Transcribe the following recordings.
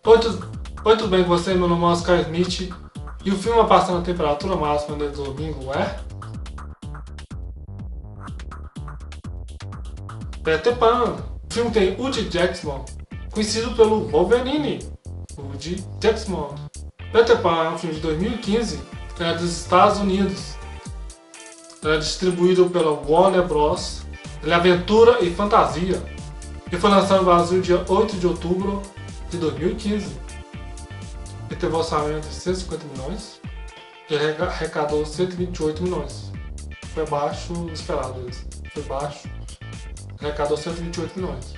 Oi, tudo bem com você? Meu nome é Oscar Smith e o filme a passar na temperatura máxima de domingo é Peter Pan. O filme tem Hugh Jackman, conhecido pelo Wolverine. Hugh Jackman. Peter Pan é um filme de 2015, é dos Estados Unidos. É distribuído pela Warner Bros. Ele é aventura e fantasia. E foi lançado no Brasil dia 8 de outubro de 2015. Ele teve um orçamento de 150 milhões e arrecadou 128 milhões. Foi abaixo do esperado. Foi baixo. Arrecadou 128 milhões.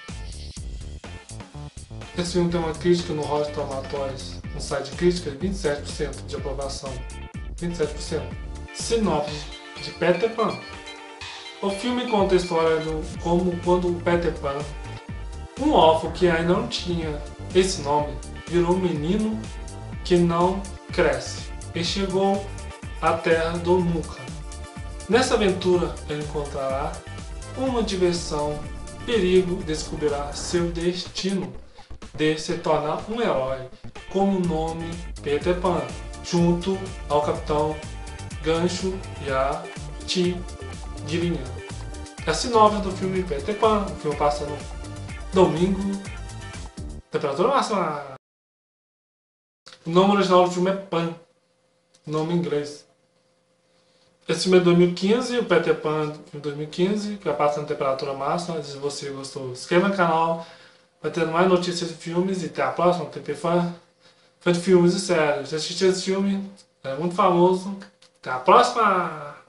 Esse filme tem uma crítica no Rotten Tomatoes, no site de crítica, de 27% de aprovação. 27%. Sinopse de Peter Pan. O filme conta a história de como quando o Peter Pan, um órfão que ainda não tinha esse nome, virou um menino que não cresce e chegou à Terra do Nunca. Nessa aventura ele encontrará uma diversão, perigo, descobrirá seu destino de se tornar um herói com o nome Peter Pan, junto ao Capitão Gancho e a Tigrinha. É a sinopse do filme Peter Pan. O filme passa no domingo, temperatura máxima. O nome original do filme é Pan, nome em inglês. Esse filme é de 2015, o Peter Pan de 2015, que vai passar na temperatura máxima. Se você gostou, se inscreva no canal, vai ter mais notícias de filmes e até a próxima. TP Fã de filmes e séries. Já assisti esse filme, é muito famoso. Até a próxima!